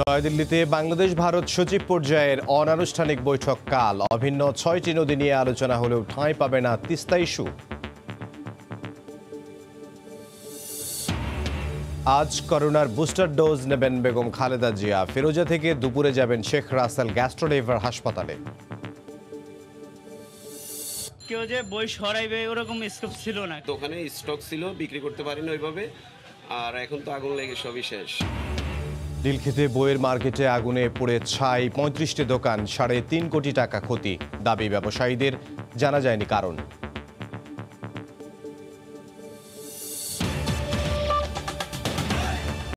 নয়াদিল্লিতে বাংলাদেশ ভারত সচিব পর্যায়ের অনানুষ্ঠানিক বৈঠক কাল। অভিন্ন ৬টি নদী নিয়ে আলোচনা হলেও ঠাঁই পাবে না তিস্তা ইস্যু। আজ করোনার বুস্টার ডোজ নেবেন বেগম খালেদা জিয়া। ফিরোজা থেকে দুপুরে যাবেন শেখ রাসেল গ্যাস্ট্রোলিভার হাসপাতালে। কেউ যে বই সরাইবে ওরকম স্টক ছিল না, দোকানে স্টক ছিল, বিক্রি করতে পারিনি ওইভাবে। আর এখন তো আগুন লেগে সবই শেষ। নীলক্ষেতে বইয়ের মার্কেটে আগুনে পুড়ে ছাই ৩৫টি দোকান, ৩.৫ কোটি টাকা ক্ষতি। দাবি ব্যবসায়ীদের, জানা যায়নি কারণ।